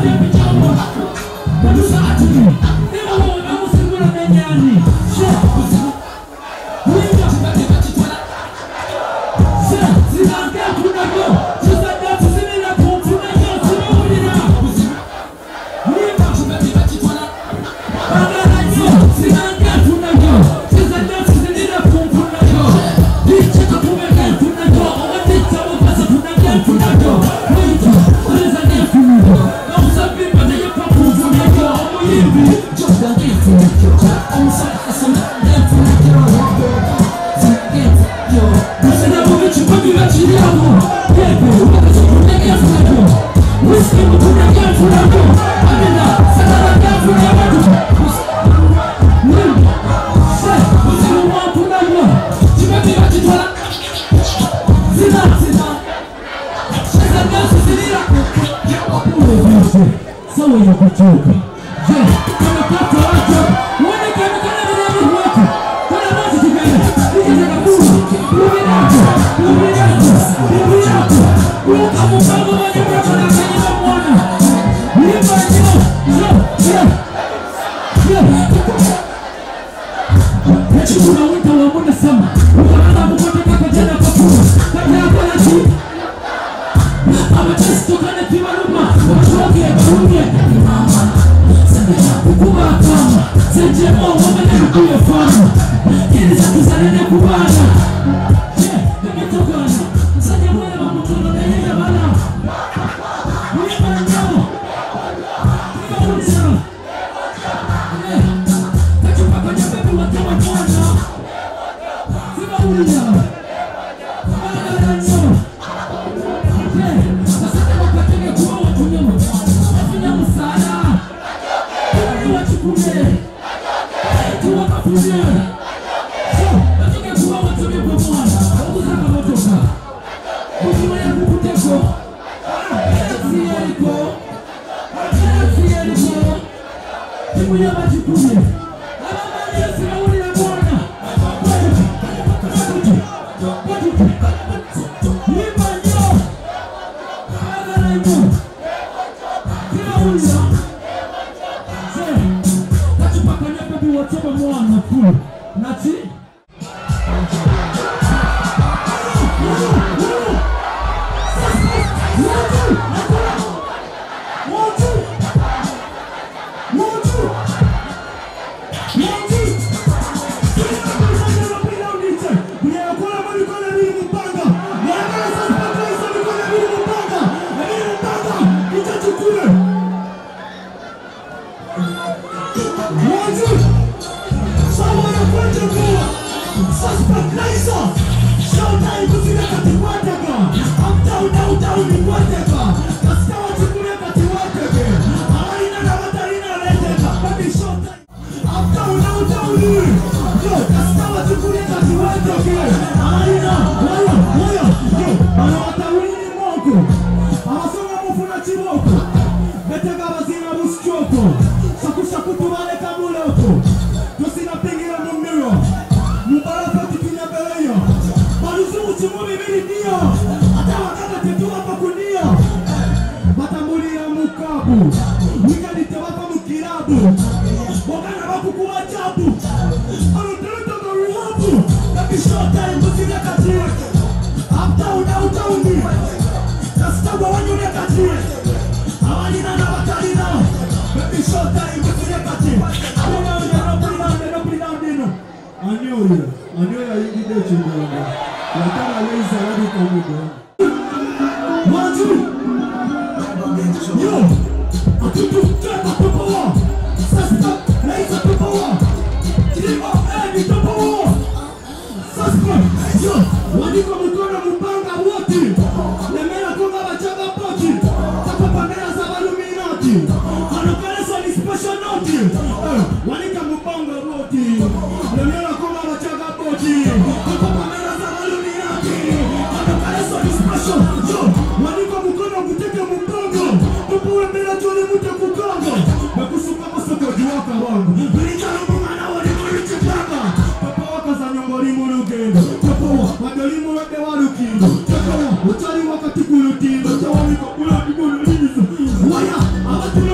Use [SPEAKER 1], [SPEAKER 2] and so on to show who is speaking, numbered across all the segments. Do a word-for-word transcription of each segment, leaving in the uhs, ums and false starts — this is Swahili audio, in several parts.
[SPEAKER 1] Utari wakati kulutinda, tawani kwa kula kibulu lizo. Waya, abati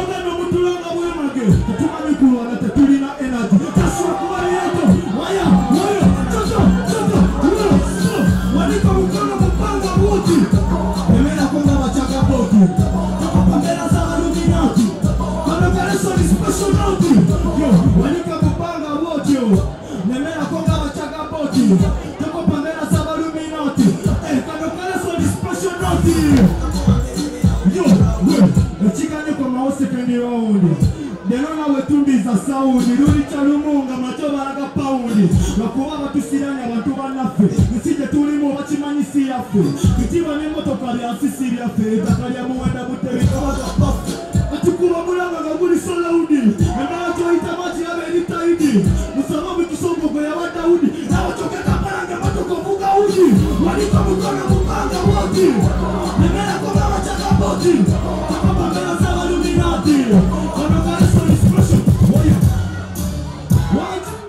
[SPEAKER 1] special naughty. Yo, wanika kupanga wote yo. Nemea konga wachaga boti. Toko pamela saba luminati. Eh, kanokale so di special naughty. Yo, we, chikane kwa maose pendi waundi. Denona wetumbi za saudi. Luli chalumunga machoba laga paundi. Wakuwa watu sirani ya watu wanafe. Nisije tulimo wachimani siyafe. Kitiwa ni moto kari asisiri ya fe. Takari ya muwenda butewi kawa za pafu. Atukuma mulanga ngabuli salaudi. Mbana joita machi ya benita idi. Musamabu kisongo kwa ya wadaudi. Na wachoke kaparanga matoko fuga uji. Walika mukona mukanga woti. Nemena koma wachaka boti. Kama mbena sawa luminati. Kama kare so expression. Waya. One, two.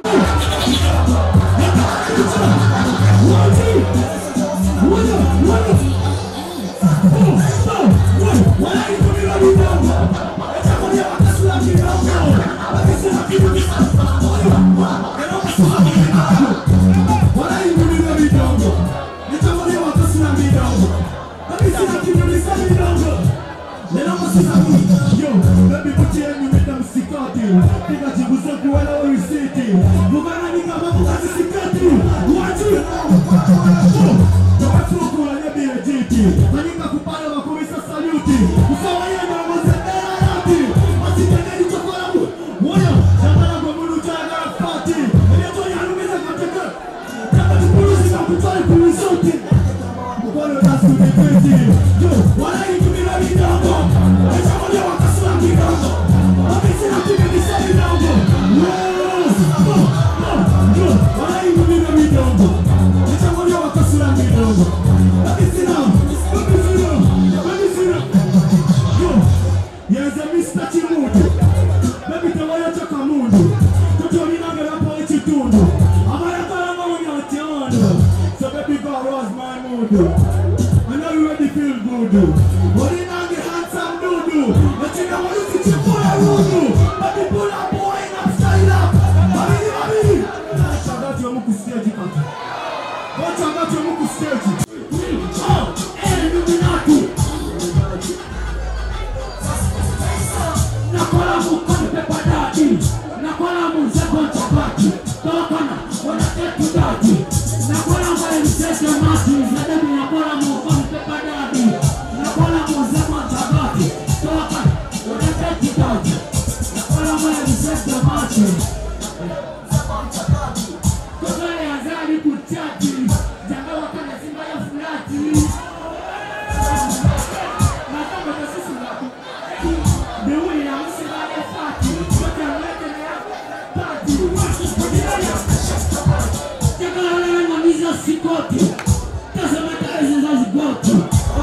[SPEAKER 1] One, two. Waya. Waya. Oh, oh, waya. Waya itumira bidongo. Echa kodia wakasula bidongo. Wakisema kibu bidongo. Waya. Kero kasula bidongo. Waya itumira bidongo. Echa kodia wakasula bidongo. Wakisema kibu bidongo. Nena masina yo, baby put your hand with them sikati. Tika chibuza kuwala wa risiti. Mugana nika mabuka sikati. Watu yo. Tawatu kula nyebi ya jiti. Manika kupala wa kumisa saluti. Usawa yena wa mazendera rati. Masitengeni chokola mu. Woyo, jamana kwa munu chaga rafati. Eneto ya numiza kateka. Kama tupulusi na kutwali pulisoti. Mkono nasu ni peti. Yo, wala itumila bidongo. Echa moja wakasula bidongo. Wabisina kibibisa bidongo. Yo, yo, wala itumila bidongo. Echa moja wakasula bidongo. Wabisina, wabisina, wabisina. Yo, yeza mister Chimudu. Baby tawaya chaka mundu. Toto minange rapo echitundu. Amaya kalama unyatiano. So baby God was my mood. I know you ready feel good. What in on the handsome dudu? But you know what you see pull a rudu. But you pull a boy in upside up. Baby, baby. Shout out to your muku stage kati. What shout out to your muku stage? Oh, Illuminati. Nakola mukoni pepa dadi. Nakola muzeko chapati. Tokana, wana tetu dadi. Nakola mbaya mseke mati. Zadabi nakola mukoni pepa dadi. Nakola muzeko chapati. Tokana, wana tetu dadi. Nakola mbaya mseke mati. Tokale azali kuchati. Janga wakana simba ya fulati. Nakamba kasisi wako. Dewe ya msima ya fati. Wata mwete na ya pati. Janga wala na miza sikoti. Tazama kazi za zigoti.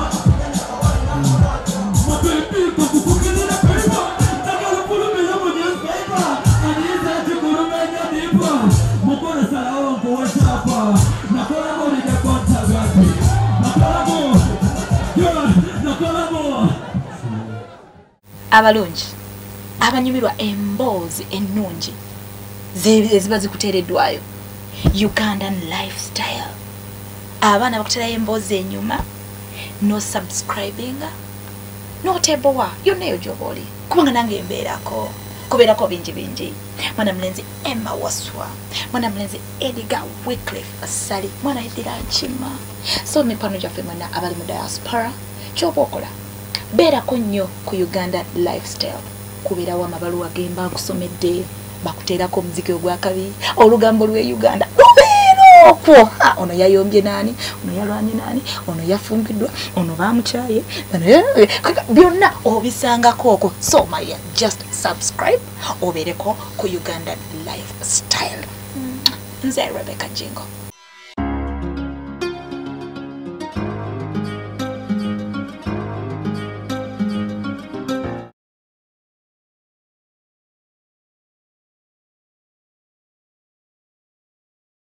[SPEAKER 1] Mapepi kwa kufukini na pepa. Taka lupulu meza mwenye pepa. Aniza chukuru menya nipa. Mokona sala onko wachapa. Nakona mo ni jakonta gati. Nakona mo. Yeah, nakona mo.
[SPEAKER 2] Abalungi abanyumirwa emboozi ennungi ziba zikuteereddwayo Ugandan lifestyle. Abaana bakuterayo emboozi enyuma no subscribing no tebowa yonna eyo gy'oba oli kubanga nange embeerako kubeerako bingi bingi. Mwana mulenzi Emma Waswa, mwana mulenzi Edgar Wycliffe Asali, mwana Edira Chima. So mipano gyaffe mwana abali mu diaspora ky'oba okola beerako nnyo ku Uganda lifestyle. Kubeerawo amabaluwa gemba nkusomedde bakuteerako omuziki ogwakabi olugambo lw'e Uganda lubeera okwo. Ono yayombye nani, ono yalwanye nani, ono yafungiddwa, ono bamukyaye, byonna obisangako okwo. So my just subscribe obeereko ku Uganda lifestyle. Nze Rebecca Jingo.